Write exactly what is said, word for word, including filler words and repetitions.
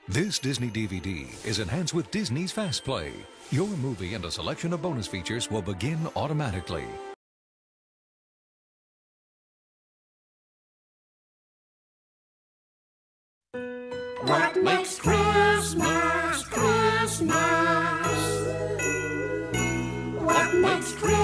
This Disney D V D is enhanced with Disney's Fast Play. Your movie and a selection of bonus features will begin automatically. What makes Christmas Christmas? What makes Christmas